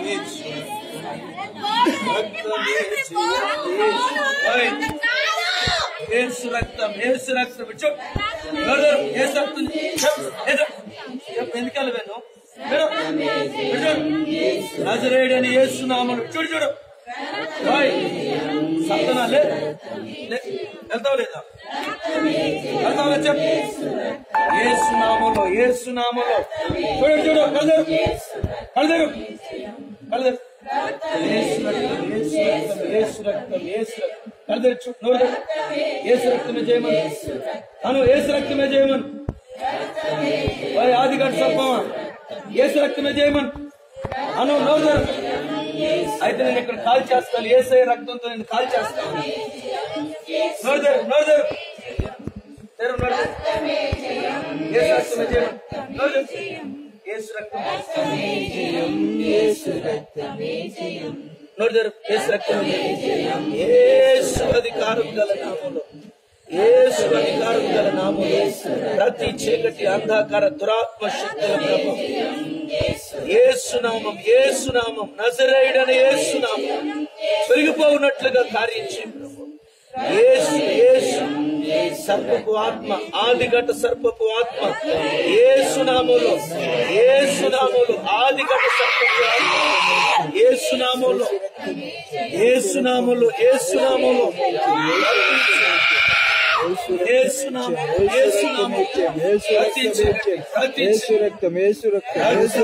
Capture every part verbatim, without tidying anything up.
యేసు రక్తం, యేసు రక్తం. యేసు రక్తం ఎందుకలు వేను నజరేయుడని యేసు నామములో చూడు చూడు సత్తనా లే వెళ్తావు లేదా వెళ్తావు చెప్పు. యేసు నామములో, యేసు నామములో చూడు చూడు కలదరు కలదరు కలదరు యేసు రక్తం, యేసు రక్తం, యేసు రక్తం, యేసు రక్తం కలదరు నోరు యేసు రక్తమే చేయమని అను, యేసు రక్తమే చేయమని ఆదిగడ్డ సర్పమా యేసు రక్తమే చేయమని అను నోరు. అయితే నేను ఇక్కడ కాల్ చేస్తాను, యేసయ్య రక్తంతో నేను కాల్ చేస్తాను. నోరుదరు నోరుదరు తెరు నోరు యేసు రక్తమే చేయమని నోరు. యేసు రక్తం నోరుదరు యేసు రక్తమే యేసు అధికారం గల నామములో, యేసు అధికారం గల నామములో ప్రతి చీకటి అంధకార దురాత్మ శక్తుల ప్రభావం యేసునామం, యేసునామం నజరేయుడైన యేసునామం పెరిగిపోవునట్లుగా కార్యం చేయ ప్రభు. యేసు యేసు సర్పపు ఆత్మ, ఆదిగట సర్పపు ఆత్మ యేసునామములో, యేసునామములో ఆదిగట సర్పపు ఆత్మ యేసునామములో, యేసునామములో, యేసునామములో యేసు రక్తం, యేసు రక్తం, యేసు రక్తం, యేసు రక్తం, యేసు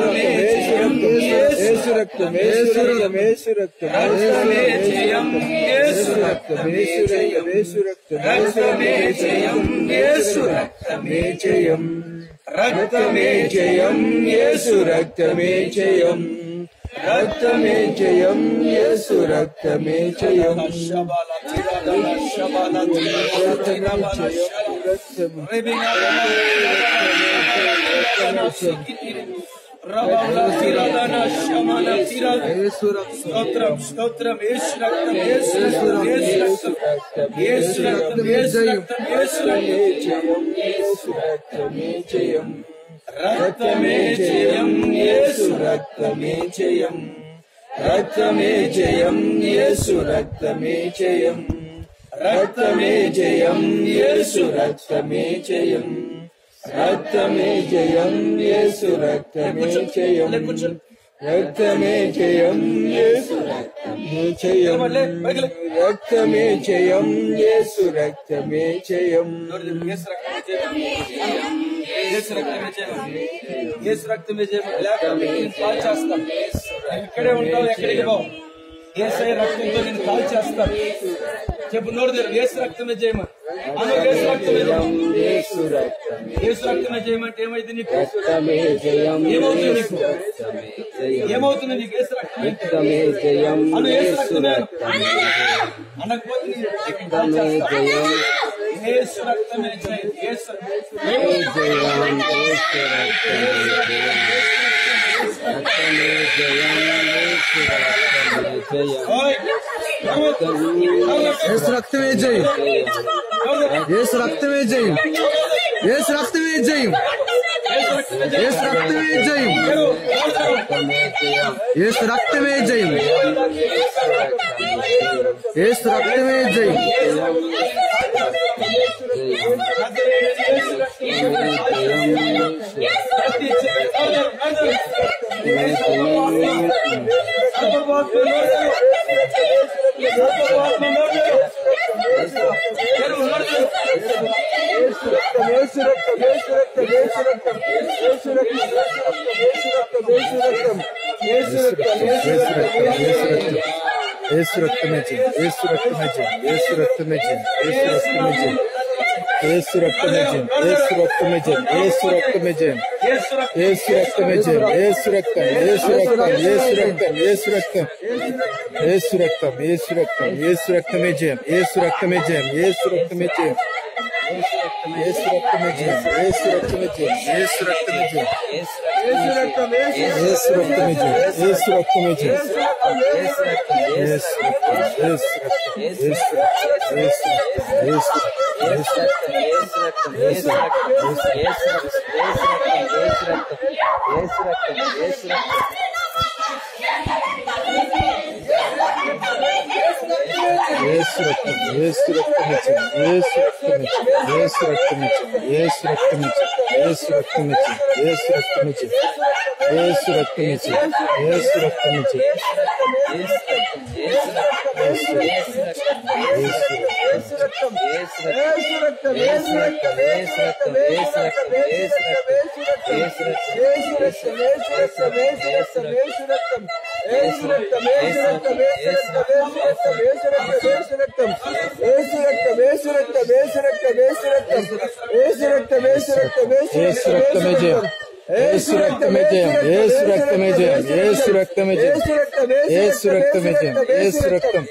రక్తం, యేసు రక్తం, యేసు రక్తం, రక్తమే జయం, యేసు రక్తమే జయం, యేసు రక్తమే జయం, యేసు రక్తమే జయం, రక్తమే జయం, యేసు రక్తమే జయం, రక్తమే జయం, యేసు రక్తమే జయం. స్తోత్రం స్తోత్రం యేసు రక్తం, యేసు రక్తం, యేసు రక్తం, యేసు రక్తం, యేసు రక్తం, యేసు రక్తమే జయం, రక్తమే జయం, యేసు రక్తమే జయం, రక్తమే జయం, యేసు రక్తమే జయం, రక్తమే జయం, యేసు రక్తమే జయం, రక్తమే జయం, యేసు రక్తమే జయం, రక్తమే జయం, యేసు రక్తమే జయం, రక్తమే జయం, యేసు రక్తమే జయం, యేసు రక్తమే జయం, యేసు రక్తమే జయం. లేకపోతే కాల్ చేస్తాం, ఇక్కడే ఉంటావు, ఎక్కడికి పోవు. యేసయ్య రక్తంతో నేను కాల్ చేస్తాను. చెప్పు నోరు దగ్గర యేసు రక్తమే చేయమని అను. యేసు రక్తమే జయం, యేసు రక్తమే చేయమంటే ఏమైంది నీకు? ఏమవుతుంది నీకు? ఏమవుతుంది నీకు? యేసు రక్తమే అను, యేసు రక్తమే అనకపోతే యేసు రక్తమే జయం, యేసు యేసు రక్తమే జయం, యేసు రక్తమే జయం, యేసు రక్తమే జయం, యేసు రక్తమే జయం, యేసు రక్తమే జయం, యేసు రక్తమే జయం, యేసు రక్తమే జయం, యేసు రక్తమే జయం, యేసు రక్తమే జయం, యేసు రక్తమే జయం, యేసు రక్తమే జయం, యేసు రక్తమే జయం, యేసు రక్తమే జయం, యేసు రక్తమే జయం, యేసు రక్తం, యేసు రక్తం, యేసు రక్తం, యేసు రక్తం, యేసు రక్తం, యేసు రక్తం, యేసు రక్తమే జయం, యేసు రక్తమే జయం, యేసు రక్తమే జయం, యేసు రక్తమే జయం, యేసు రక్తమే జయం, యేసు రక్తమే జయం, యేసు రక్తమే జయం, యేసు రక్తమే జయం, యేసు రక్తమే జయం, యేసు రక్తం, యేసు రక్తం, యేసు రక్తం, యేసు రక్తం, యేసు రక్తం, యేసు రక్తం, యేసు రక్తం. యేసు రక్తం యేసు రక్తం ఇచ్చింది యేసు రక్తం ఇచ్చింది యేసు రక్తం ఇచ్చింది యేసు రక్తం ఇచ్చింది యేసు రక్తం ఇచ్చింది యేసు రక్తం ఇచ్చింది యేసు రక్తం ఇచ్చింది యేసు రక్తం ఇచ్చింది యేసు రక్తమే జయం యేసు రక్తమే జయం యేసు రక్తమే జయం యేసు రక్తమే జయం యేసు రక్తమే జయం యేసు రక్తం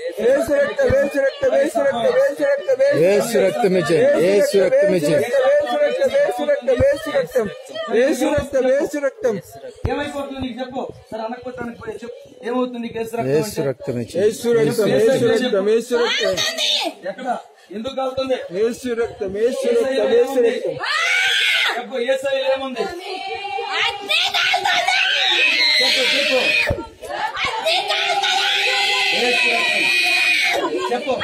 యేసు రక్తమే జయం యేసు రక్తమే జయం యేసు రక్తం యేసు రక్తం ఏమైపోతుంది నీకు చెప్పు సరే అనకపోతే అనకపోతే చెప్పు ఏమవుతుంది యేసు రక్తమే జయం యేసు రక్తం యేసు రక్తం యేసు రక్తం ఎక్కడ ఎందుకు కాలుతుంది యేసు రక్తం యేసు రక్తం యేసు రక్తం చెప్పు యేసయ్యలో ఏముంది చెప్పు చెప్పు యేసు రక్తం చెప్పు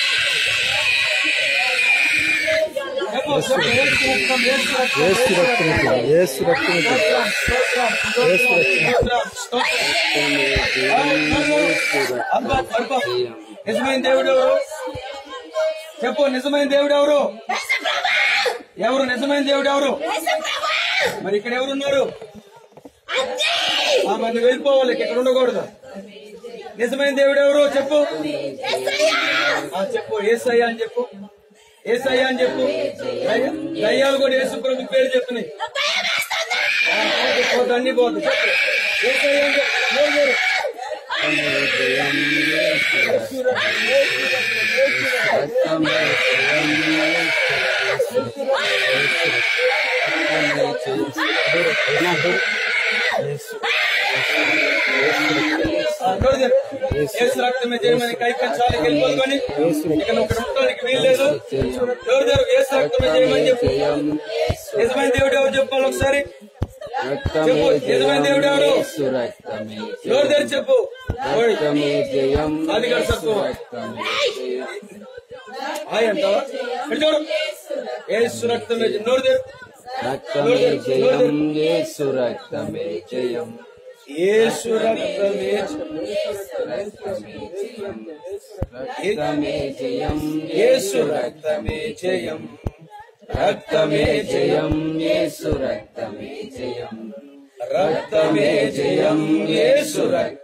చెప్పు చెప్పు యేసు రక్తం యేసు రక్తం యేసు రక్తం యేసు రక్తం యేసు రక్తం నిజమైన దేవుడు ఎవరు చెప్పు నిజమైన దేవుడు ఎవరు ఎవరు నిజమైన దేవుడు ఎవరు మరి ఇక్కడ ఎవరున్నారు ఆ మంది వెళ్ళిపోవాలి ఇక్కడ ఉండకూడదు నిజమైన దేవుడు ఎవరు చెప్పు చెప్పు యేసయ్య అని చెప్పు యేసయ్య అని చెప్పు దయ్యాలు కూడా యేసు ప్రభు పేరు చెప్తున్నాయి అన్ని పోతుంది చెప్పు యేసయ్య అని చెప్పు యేసు రక్తమే జయమని కైపించాలి గెలుపోదు కానీ ఇక్కడ ఒకటి ఉండడానికి వీల్లేదు ఎవరు దేవు యేసు రక్తమే జయమని చెప్పు నిజమైన దేవుడు ఎవరు చెప్పాలి ఒకసారి చెప్పు నిజమైన దేవుడు ఎవరు ఎవరు దగ్గర చెప్పు అది కూడా చెప్పు హాయ్ అంటావా చూడు యేసు రక్తమే నోరు దేవు రక్తమే జయం యేసు రక్తమే జయం యేసు రక్తమే రక్తమే జయం యేసు రక్తమే జయం రక్తమే జయం యేసు రక్తమే జయం రక్తమే జయం యేసు రక్తమే